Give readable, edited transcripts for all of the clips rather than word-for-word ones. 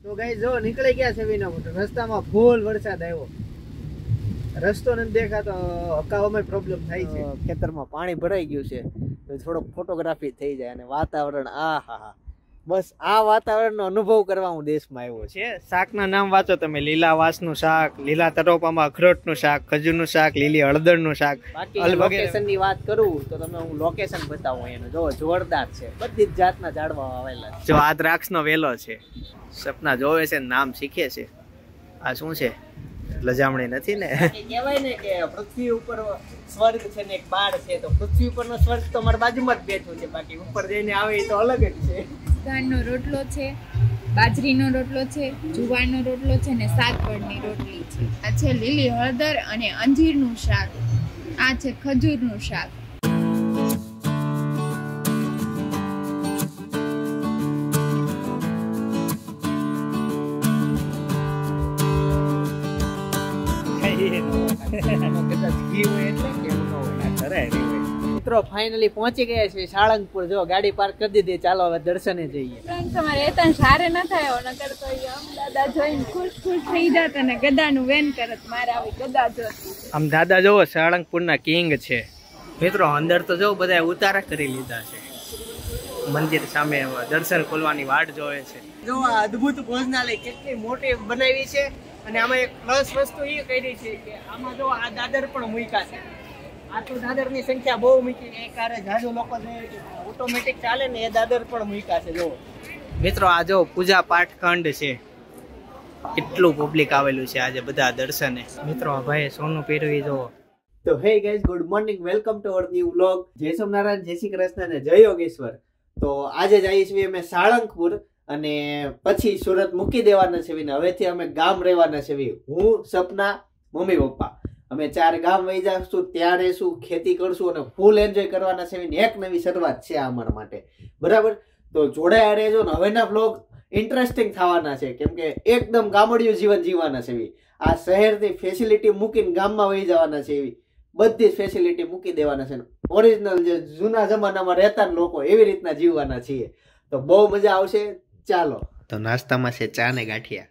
તો ગાઈસ જો નીકળી ગયા છે વિના મોટર રસ્તામાં ફૂલ વરસાદ આવ્યો રસ્તો નથી દેખાતો હકાવામાં પ્રોબ્લેમ થાય છે ખેતરમાં પાણી ભરાઈ ગયું છે તો થોડોક ફોટોગ્રાફી થઈ જાય અને વાતાવરણ આહાહા બસ આ વાતાવરણનો અનુભવ કરવા હું દેશમાં આવ્યો છે શાકના નામ વાંચો તમે લીલા વાસનું શાક લીલા તરોપામાં અખરોટનું શાક ખજૂરનું શાક લીલી હળદરનું શાક લોકેશનની વાત કરું તો તમે હું લોકેશન બતાવું એનું જો જોરદાર છે બધી જ જાતના ઝાડવા આવેલા જો આ દ્રાક્ષનો વેલો છે સપના જોવે છે નામ શીખે છે આ શું છે લજામણી નથી ને કહેવાય ને કે પૃથ્વી ઉપર સ્વર્ગ છે ને એક બાળ છે તો પૃથ્વી ઉપરનો સ્વર્ગ તો મારી બાજુમાં જ બેઠો છે બાકી ઉપર જઈને આવે એ તો અલગ જ છે દાળનો રોટલો છે બાજરીનો રોટલો છે જુવારનો રોટલો છે ને સાતપળની રોટલી છે આ છે લીલી હળદર અને અંજીરનું શાક આ છે ખજૂરનું શાક મિત્રો ફાઇનલી પહોંચી ગયા છે સાળંગપુર જો ગાડી પાર્ક કરી દીધી ચાલો હવે દર્શને જઈએ તમારે એતા સારે ન થાય નકર તો દાદા જોઈને ખુશ થઈ જાત અને ગદાનું વેન કરત મારે આવી ગદા જોત આમ દાદા જોવો સાળંગપુરના કિંગ છે મિત્રો અંદર તો જો બધા ઉતારા કરી લીધા છે મંદિર સામે દર્શન ખોલવાની વાટ જોવે છે જો આ અદ્ભુત ભોજનાલય કેટલી મોટી બનાવી છે અને આમાં એક પ્લસ વસ્તુ એ કરી છે કે આમાં જો આ દાદર પણ મૂક્યા છે આ તો દાદરની સંખ્યા બહુ મૂકી છે એકારે જાજુ લોકો ઓટોમેટિક ચાલે ને એ દાદર પણ મૂક્યા છે જો મિત્રો આ જો પૂજા પાઠ ખંડ છે કેટલું પબ્લિક આવેલું છે આજે બધા દર્શને મિત્રો આ ભાઈ સોનું પહેરવી જો તો hey guys good morning welcome to our new vlog જય સોમનારાયણ જય શ્રી કૃષ્ણ અને જય યોગેશ્વર તો આજે જઈએ છીએ અમે સાળંગપુર અને પછી સુરત મૂકી દેવાના છે હવેથી અમે ગામ રહેવાના છે હું સપના મમ્મી પપ્પા અમે 4 ગામ વહી જઈશું ત્યાં રહીશું ખેતી કરશું અને ફૂલ એન્જોય કરવાના છે એક નવી શરૂઆત છે અમારા માટે બરાબર તો જોડાયા રહેજો ને હવેના વ્લોગ ઇન્ટરેસ્ટિંગ થવાના છે કેમ કે એકદમ ગામડિયું જીવન જીવવાના છે આ શહેરની ફેસિલિટી મૂકીને ગામમાં વહી જવાના છે એવી બધી જ ફેસિલિટી મૂકી દેવાના છે ઓરિજિનલ જે જૂના જમાનામાં રહેતા લોકો એવી રીતના જીવવાના છીએ તો બહુ મજા આવશે ચાલો તો નાસ્તામાં છે ચા ને ગાંઠિયા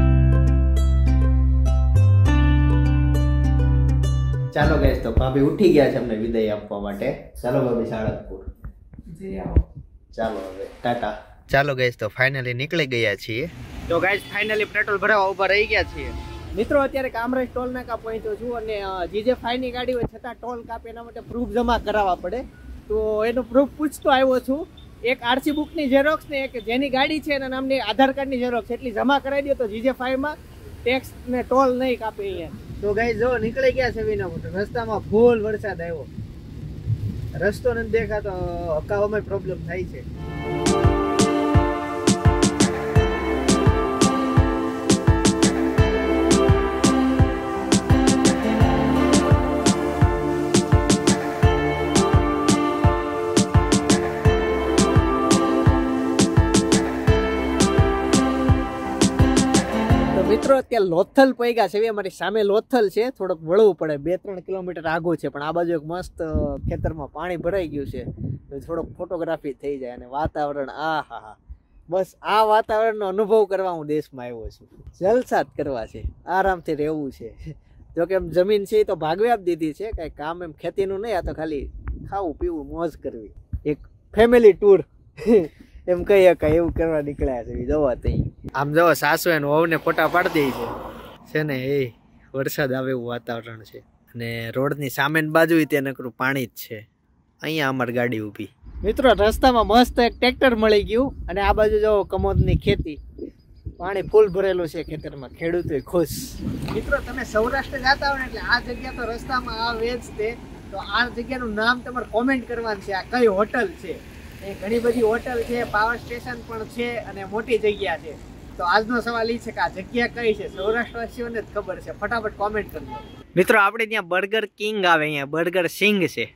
ચાલો ગાઈસ તો ભાભી ઉઠી ગયા છે અમને વિદાય આપવા માટે ચાલો ભાભી સાળંગપુર ચાલો હવે ટાટા ચાલો ગાઈસ તો ફાઇનલી નીકળી ગયા છીએ તો ગાઈસ ફાઇનલી પેટ્રોલ ભરાવા ઉભા રહી ગયા છીએ મિત્રો અત્યારે કામરેજ ટોલ નાકા પહોંચ્યો છું અને GJ5 ની ગાડી હોય છતાં ટોલ કાપે એના માટે પ્રૂફ જમા કરાવવા પડે તો એનું પ્રૂફ પૂછતો આવ્યો છું એક RC બુકની ઝેરોક્સ ને એક જેની ગાડી છે એના નામની આધાર કાર્ડની ઝેરોક્સ એટલી જમા કરાવી દો તો GJ5 માં ટેક્સ ને ટોલ નહીં કાપે અહીંયા તો ગાઈસ જો નીકળી ગયા છે વિના મોટર રસ્તામાં ફૂલ વરસાદ આવ્યો રસ્તો નથી દેખાતો હકાવામાં પ્રોબ્લેમ થાય છે મિત્રો અત્યારે લોથલ પૈગા છે અમારી સામે લોથલ છે થોડોક વળવું પડે 2-3 કિલોમીટર આગું છે પણ આ બાજુ એક મસ્ત ખેતરમાં પાણી ભરાઈ ગયું છે તો થોડોક ફોટોગ્રાફી થઈ જાય અને વાતાવરણ આહાહા બસ આ વાતાવરણનો અનુભવ કરવા હું દેશમાં આવ્યો છું જલસાત કરવા છે આરામથી રહેવું છે જો કે એમ જમીન છે એ તો ભાગવી આપી દીધી છે કાંઈ કામ એમ ખેતીનું નહીં આ તો ખાલી ખાવું પીવું મોજ કરવી એક ફેમિલી ટૂર એમ કહી શકાય એવું કરવા નીકળ્યા છે જોવા તઈ આમ જો સાસુ એને વહુને ફોટા પાડી દે છે ને એ વરસાદ આવે એવું વાતાવરણ છે અને રોડની સામેની બાજુ ત્યાં નકરું પાણી જ છે અહીંયા અમારી ગાડી ઊભી મિત્રો રસ્તામાં મસ્ત એક ટ્રેક્ટર મળી ગયું અને આ બાજુ જો કમોદની ખેતી પાણી ફૂલ ભરેલું છે ખેતરમાં ખેડૂતો ખુશ મિત્રો તમે સૌરાષ્ટ્ર જતા હો ને એટલે આ જગ્યા તો રસ્તામાં આ વેચ છે તો આ જગ્યાનું નામ તમારે કોમેન્ટ કરવાનું છે આ કઈ હોટલ છે ઘણી બધી હોટલ છે પાવર સ્ટેશન પણ છે અને મોટી જગ્યા છે તો આજનો સવાલ એ છે કે આ જગ્યા કઈ છે સૌરાષ્ટ્રવાસીઓને જ ખબર છે ફટાફટ કોમેન્ટ કરજો મિત્રો આપણે ત્યાં બર્ગર કિંગ આવે અહીંયા બર્ગર સિંગ છે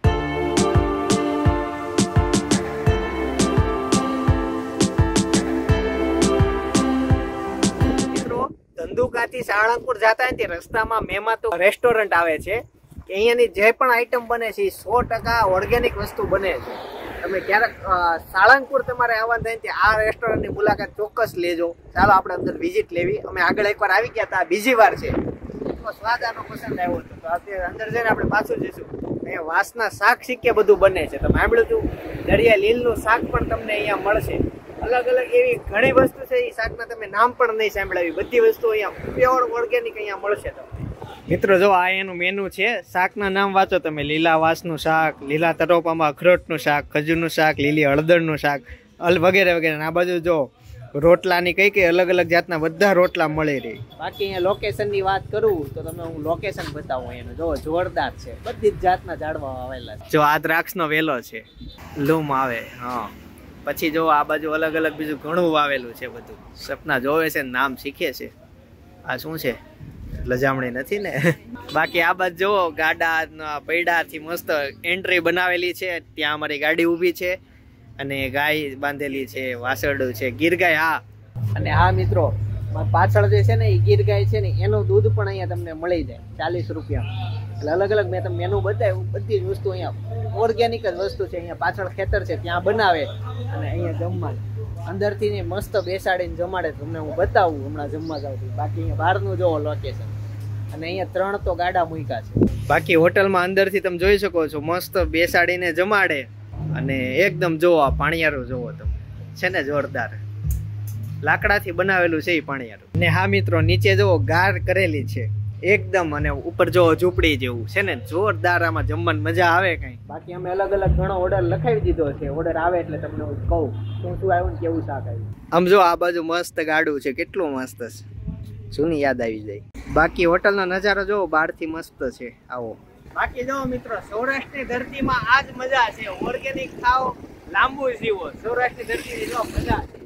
મિત્રો ધંધુકાથી સાળંગપુર જતા હોય તે રસ્તામાં મેમાં તો રેસ્ટોરન્ટ આવે છે કે અહીંયાની જે પણ આઈટમ બને છે એ 100% ઓર્ગેનિક વસ્તુ બને છે તમે ક્યારેક સાળંગપુર તમારે આવવાનું થાય ત્યાં આ રેસ્ટોરન્ટની મુલાકાત ચોક્કસ લેજો. ચાલો આપણે અંદર વિઝિટ લેવી. અમે આગળ એકવાર આવી ગયા હતા, બીજી વાર છે. એટલો સ્વાદ આનો પસંદ આવ્યો હતો, તો અત્યારે અંદર જઈને આપણે પાછું જઈશું. અહીંયા વાસના શાક શીખે બધું બને છે. તમે સાંભળ્યું હતું દરિયા લીલનું શાક પણ તમને અહીંયા મળશે. અલગ અલગ એવી ઘણી વસ્તુ છે, એ શાકના તમે નામ પણ નહીં સાંભળાવી. બધી વસ્તુ અહીંયા પ્યોર ઓર્ગેનિક અહીંયા મળશે તમને. મિત્રો જો આ એનું મેનુ છે. શાકના નામ વાંચો તમે. લીલા વાસનું શાક, લીલા તરોપામાં અખરોટનું શાક, ખજૂરનું શાક, લીલી હળદરનું શાક, વગેરે વગેરે. આ બાજુ જો રોટલાની કઈ અલગ અલગ જાતના બધા રોટલા મળી રહી. બાકી અહીંયા લોકેશનની વાત કરું તો તમે હું લોકેશન બતાવું. એનું જો જોરદાર છે. બધી જ જાતના ઝાડવા આવેલા છે. જો આ દ્રાક્ષનો વેલો છે, લૂમ આવે. હા, પછી જો આ બાજુ અલગ અલગ બીજું ઘણું વાવેલું છે બધું. સપના જોવે છે, નામ શીખે છે. આ શું છે? લજામણી નથી ને? બાકી આ બાજુ જો ગાડા પૈડાથી મસ્ત એન્ટ્રી બનાવેલી છે. ત્યાં અમારી ગાડી ઊભી છે અને ગાય બાંધેલી છે, વાસરડું છે, ગીર ગાય. હા, અને હા મિત્રો, પાછળ જે છે ને એ ગીર ગાય છે ને, એનું દૂધ પણ અહીંયા તમને મળી જાય 40 રૂપિયામાં. એટલે અલગ અલગ મેં તમને મેનુ બતાવ્યું. બધી જ વસ્તુ અહીંયા ઓર્ગેનિક જ વસ્તુ છે. અહીંયા પાછળ ખેતર છે, ત્યાં બનાવે અને અહીંયા જમવાનું અંદરથી ને મસ્ત બેસાડીને જમાડે. તમને હું બતાવું હમણાં જમવા જાઉં. બાકી અહીંયા બહારનું જોવો લોકેશન. અને અહીંયા 3 તો ગાડા મૂક્યા છે. બાકી હોટલમાં અંદરથી તમે જોઈ શકો છો, મસ્ત બેસાડીને જમાડે. અને એકદમ જોવો આ પાણીયારું જોવો તમે, છે ને જોરદાર. લાકડાથી બનાવેલું છે એ પાણીયારું. અને હા મિત્રો, નીચે જોવો ગાર કરેલી છે એકદમ, અને ઉપર જોવો ઝૂંપડી જેવું છે ને, જોરદાર. આમાં જમવાની મજા આવે કઈ. બાકી અમે અલગ અલગ ઘણો ઓર્ડર લખાવી દીધો છે. ઓર્ડર આવે એટલે તમને હું કહું શું શું આવ્યું ને કેવું શાક આવ્યું. આમ જો આ બાજુ મસ્ત ગાડું છે, કેટલું મસ્ત છે. જૂની યાદ આવી જાય. બાકી હોટલનો નજારો જોવો બહારથી મસ્ત છે. આવો. બાકી જો મિત્રો, સૌરાષ્ટ્રની ધરતીમાં આ જ મજા છે. ઓર્ગેનિક ખાઓ, લાંબુ જીવો. સૌરાષ્ટ્રની ધરતીની જો મજા છે.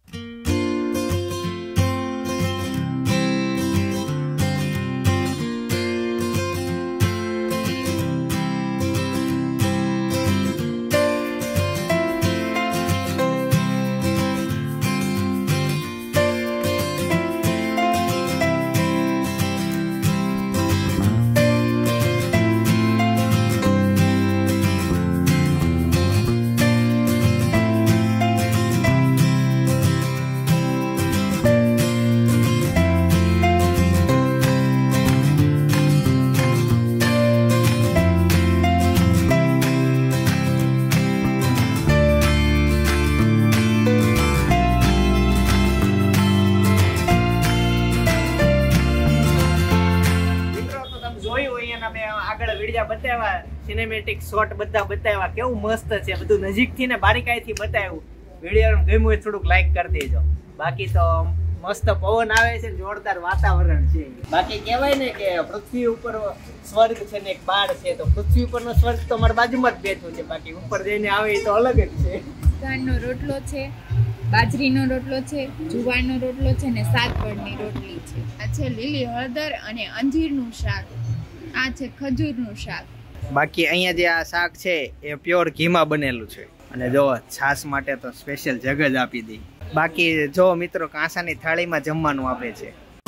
સિનેમેટિક શોટ બધા બતાવ્યા, કેવું મસ્ત છે. બધું નજીકથી ને બારીકાઈથી બતાવ્યું. વિડીયો ગમ્યું હોય થોડુંક લાઈક કરી દેજો. બાકી તો મસ્ત પવન આવે છે, જોરદાર વાતાવરણ છે. બાકી કહેવાય ને કે પૃથ્વી ઉપર સ્વર્ગ છે ને એક બાળ છે, તો પૃથ્વી ઉપરનો સ્વર્ગ તો મારા બાજુમાં જ બેઠું છે. બાકી ઉપર જઈને આવે એ તો અલગ જ છે. દાળનો રોટલો છે, બાજરીનો રોટલો છે, જુવારનો રોટલો છે ને સાતપળની રોટલી છે. આ છે લીલી હળદર અને અંજીરનું શાક. આ છે ખજૂરનું શાક. બાકી અહીંયા જે આ શાક છે એ પ્યોર ઘીમાં બનેલું છે. અને જો છાસ માટે તો સ્પેશિયલ જગ જ આપી દી. બાકી જો મિત્રો, કાંસાની થાળીમાં જમવાનું આપે છે.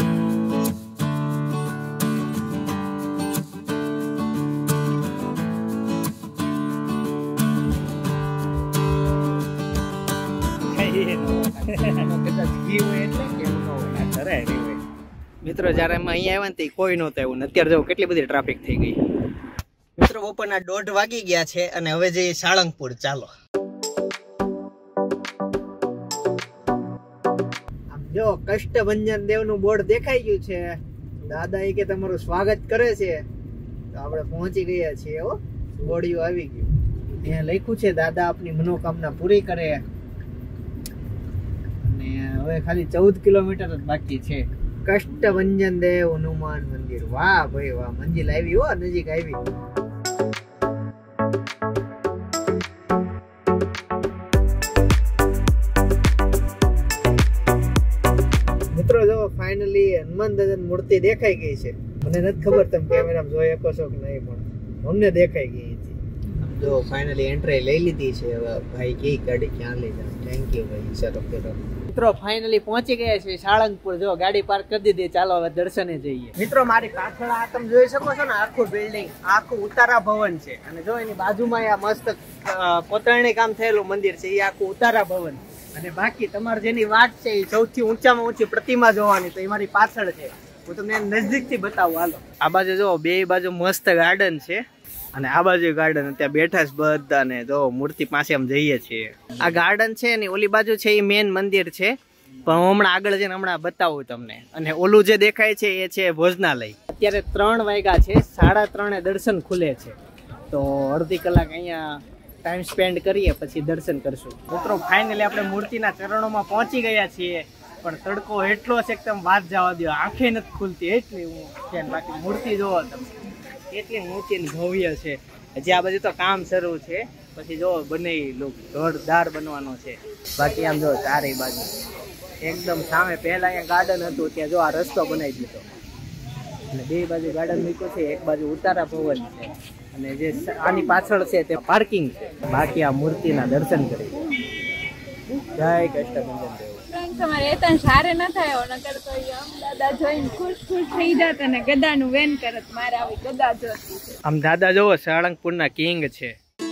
મિત્રો જયારે અમે અહીંયા આવ્યા ને કોઈ નહોતું આવ્યું. અત્યારે જો કેટલી બધી ટ્રાફિક થઈ ગઈ. મિત્રો બપોરના 1:30 વાગી ગયા છે અને હવે જઈએ સાળંગપુર. ચાલો. આમ જો કષ્ટભંજન દેવનું બોર્ડ દેખાઈ ગયું છે. દાદા એ કે તમારું સ્વાગત કરે છે. તો આપણે પહોંચી ગયા છીએ. હો, બોડિયું આવી ગયું. અહીંયા લખ્યું છે દાદા આપની મનોકામના પૂરી કરે. અને હવે ખાલી 14 કિલોમીટર જ બાકી છે. કષ્ટભંજન દેવ હનુમાન મંદિર. વાહ ભાઈ વાહ, મંજિલ આવી. હો, નજીક આવી. મિત્રો જો ફાઇનલી હનુમાન દાદાની મૂર્તિ દેખાઈ ગઈ છે. મને નથી ખબર તમે કેમેરામાં જોઈ શકો છો કે નહીં, પણ અમને દેખાઈ ગઈ હતી. જો ફાઇનલી એન્ટ્રી લઈ લીધી છે. હવે ભાઈ કે ગાડી ક્યાં લઈ જાય. થેન્ક યુ ભાઈ. ચાલો મિત્રો ફાઇનલી પહોંચી ગયા છે સાળંગપુર. જો ગાડી પાર્ક કરી દીધી, ચાલો હવે દર્શને જઈએ. મિત્રો મારી પાછળ આ તમે જોઈ શકો છો ને, આખું બિલ્ડિંગ, આખું ઉતારા ભવન છે. અને જો એની બાજુમાં આ મસ્ત કોતરણી કામ થયેલું મંદિર છે, એ આખું ઉતારા ભવન. અને બાકી તમારે જેની વાત છે એ સૌથી ઊંચામાં ઊંચી પ્રતિમા જોવાની, તો એ મારી પાછળ છે. હું તમને નજદીકથી બતાવું, હાલો. આ બાજુ જો બે બાજુ મસ્ત ગાર્ડન છે, અને આ બાજુ ગાર્ડન. ત્યાં બેઠા છે બધા ને જો મૂર્તિ પાસે આમ જઈએ છીએ. આ ગાર્ડન છે ને ઓલી બાજુ છે એ મેન મંદિર છે, પણ હું હમણાં આગળ જઈને હમણાં બતાવું તમને. અને ઓલું જે દેખાય છે એ છે ભોજનાલય. અત્યારે 3 વાગ્યા છે, 3:30 દર્શન ખુલે છે, તો અડધી કલાક અહીંયા ટાઈમ સ્પેન્ડ કરીએ પછી દર્શન કરશું. મિત્રો ફાઇનલી આપણે મૂર્તિના ચરણોમાં પહોંચી ગયા છીએ, પણ તડકો એટલો છે કે તમે વાત જવા દો, આંખે નથી ખુલતી એટલી હું છે. બાકી મૂર્તિ જોવો તમે, એટલી ઊંચી ભવ્ય છે. હજી આ બધું તો કામ શરૂ છે, પછી જો બને જોરદાર બનવાનો છે. બાકી આમ જો ચારે બાજુ એકદમ સામે પહેલા અહીંયા ગાર્ડન હતું, ત્યાં જો આ રસ્તો બનાવી દીધો, અને બે બાજુ ગાર્ડન મૂક્યું છે, એક બાજુ ઉતારા ભવન છે, અને જે આની પાછળ છે તે પાર્કિંગ છે. બાકી આ મૂર્તિના દર્શન કરી. જય કષ્ટભંજન દેવ. તમારે એતન સારે ન થાય નકર તો દાદા જોઈને ખુશ થઈ જાત અને ગદાનું વેન કરત. મારે આવી ગદા જોતી છે. આમ દાદા જોવો સાળંગપુરના કિંગ છે.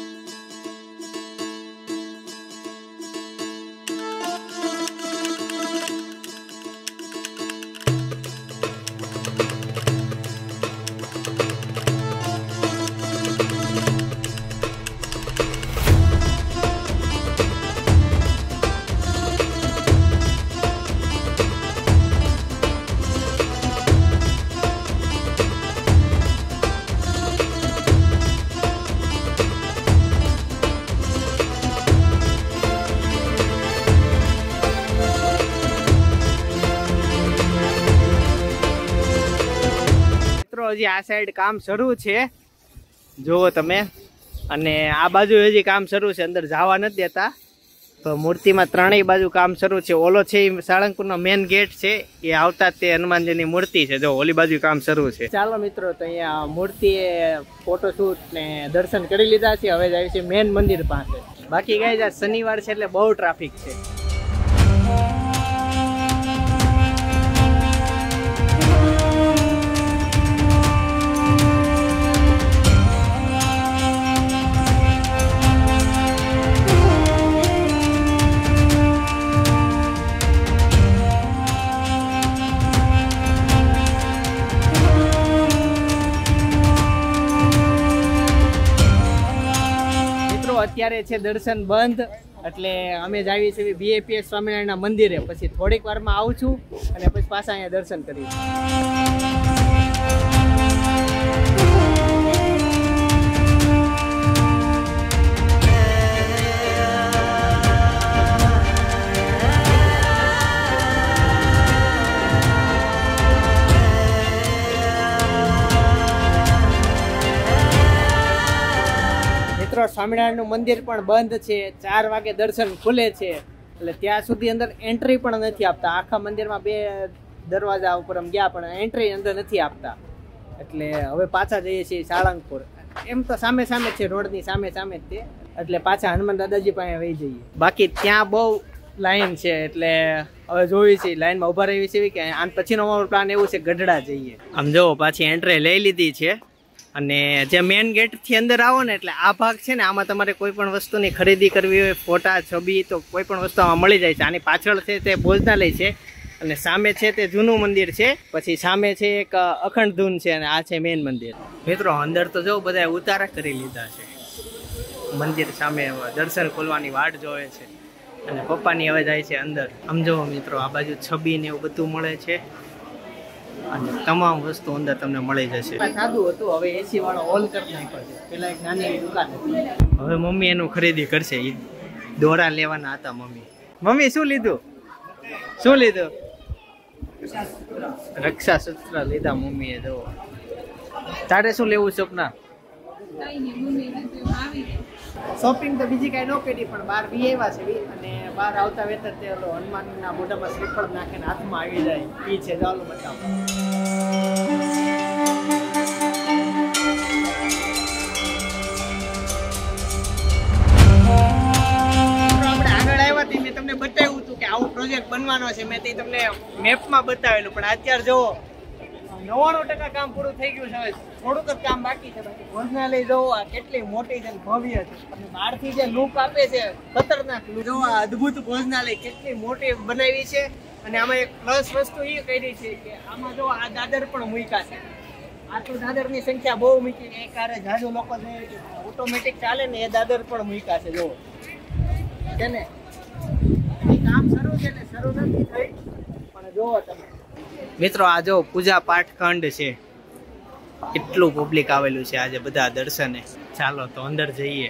હજી આ સાઈડ કામ શરૂ છે, જુઓ તમે. અને આ બાજુ હજી કામ શરૂ છે, અંદર જવા નથી દેતા. તો મૂર્તિમાં ત્રણેય બાજુ કામ શરૂ છે. ઓલો છે એ સાળંગપુરનો મેન ગેટ છે, એ આવતા તે હનુમાનજીની મૂર્તિ છે. જો ઓલી બાજુ કામ શરૂ છે. ચાલો મિત્રો, તો અહીંયા મૂર્તિએ ફોટોશૂટ ને દર્શન કરી લીધા છે. હવે જાય છે મેન મંદિર પાસે. બાકી ગાઈઝ આ શનિવાર છે એટલે બહુ ટ્રાફિક છે. અત્યારે છે દર્શન બંધ, એટલે અમે જાવી છીએ BAPS સ્વામિનારાયણના મંદિરે. પછી થોડીક વારમાં આવું છું અને પછી પાછા અહીંયા દર્શન કરીશું. સ્વામિનારાયણનું મંદિર પણ બંધ છે. 4 વાગે દર્શન ખુલે છે, એટલે ત્યાં સુધી અંદર એન્ટ્રી પણ નથી આપતા. આખા મંદિરમાં 2 દરવાજા ઉપર ગયા, પણ એન્ટ્રી અંદર નથી આપતા. એટલે હવે પાછા જઈએ છીએ સાળંગપુર. એમ તો સામે સામે છે, રોડની સામે સામે જ તે, એટલે પાછા હનુમાન દાદાજી પાસે વહી જઈએ. બાકી ત્યાં બહુ લાઈન છે, એટલે હવે જોઈ છે લાઈનમાં ઉભા રહેવી છે કે આન પછીનો અમારો પ્લાન એવું છે ગઢડા જઈએ. આમ જો પાછી એન્ટ્રી લઈ લીધી છે. અને જે મેઇન ગેટથી અંદર આવો ને, એટલે આ ભાગ છે ને, આમાં તમારે કોઈ પણ વસ્તુની ખરીદી કરવી હોય, ફોટા છબી, તો કોઈ પણ વસ્તુ આમાં મળી જાય છે. આની પાછળ છે તે ભોજનાલય છે, અને સામે છે તે જૂનું મંદિર છે. પછી સામે છે એક અખંડ ધૂન છે, અને આ છે મેઇન મંદિર. મિત્રો અંદર તો જો બધા ઉતારા કરી લીધા છે. મંદિર સામે દર્શન ખોલવાની વાટ જોવે છે, અને પપ્પાની હવે જાય છે અંદર. સમજો મિત્રો, આ બાજુ છબી ને એવું બધું મળે છે, અને તમામ વસ્તુ અંદર તમને મળી જશે. સાદું હતું, હવે AC વાળો હોલ કરી નાખ્યો છે. પેલા એક નાની એવી દુકાન હતી. હવે મમ્મી એનું ખરીદી કરશે. દોરા લેવાના હતા મમ્મી. મમ્મી શું લીધું? શું લીધું? રક્ષા સૂત્ર લીધા મમ્મીએ. જો તારે શું લેવું સપના? શોપિંગ તો બીજી કઈ ન કરી, પણ બહાર વી આવ્યા છે. અને બહાર આવતા વેતર તે હનુમાનના મોઢામાં શ્રીફળ નાખીને હાથમાં આવી જાય એ છે. ચાલો બતાવો. આપણે આગળ આવ્યા હતી, મેં તમને બતાવ્યું હતું કે આવો પ્રોજેક્ટ બનવાનો છે. મેં તે તમને મેપમાં બતાવેલું, પણ અત્યારે જો 99% કામ પૂરું થઈ ગયું છે. હવે થોડુંક જ કામ બાકી છે. બાકી ભોજનાલય જોવો આ કેટલી મોટી છે, ભવ્ય છે. અને બહારથી જે લુક આપે છે ખતરનાક લુક. જો આ અદ્ભુત ભોજનાલય કેટલી મોટી બનાવી છે. અને આમાં એક પ્લસ વસ્તુ એ કરી છે કે આમાં જો આ દાદર પણ મૂક્યા છે. આ તો દાદરની સંખ્યા બહુ મૂકી, એક હારે જાજુ લોકો ઓટોમેટિક ચાલે ને એ દાદર પણ મૂક્યા છે. જો છે ને કામ શરૂ છે ને શરૂ નથી થઈ, પણ જોવો તમે મિત્રો આ જો પૂજા પાઠ ખંડ છે. કેટલું પબ્લિક આવેલું છે આજે બધા દર્શને. ચાલો તો અંદર જઈએ.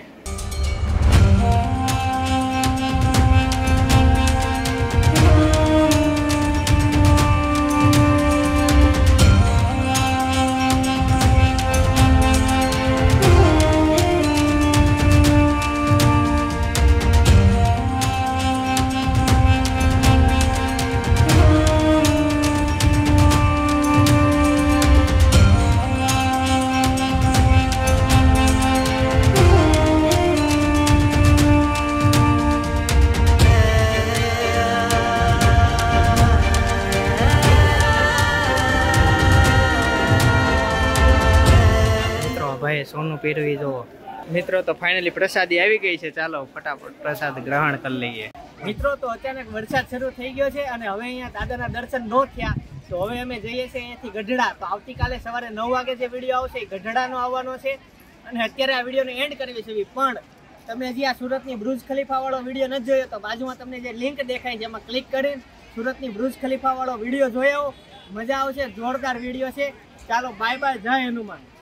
સોનું પહેરવી જો મિત્રો. તો ફાઇનલી પ્રસાદી આવી ગઈ છે. ચાલો ફટાફટ પ્રસાદ ગ્રહણ કરી લઈએ. મિત્રો તો અચાનક વરસાદ શરૂ થઈ ગયો છે અને હવે અહીંયા દાદાના દર્શન ન થયા, તો હવે અમે જઈએ છીએ અહીંયાથી ગઢડા. તો આવતીકાલે સવારે 9 વાગે જે વિડીયો આવશે એ ગઢડાનો આવવાનો છે. અને અત્યારે આ વિડીયોને એન્ડ કરવી છે. પણ તમે હજી આ સુરતની બુર્જ ખલીફા વાળો વિડીયો નથી જોયો તો બાજુમાં તમને જે લિંક દેખાય છે એમાં ક્લિક કરીને સુરતની બુર્જ ખલીફા વાળો વિડીયો જોયો. મજા આવશે, જોરદાર વિડીયો છે. ચાલો બાય બાય, જય હનુમાન.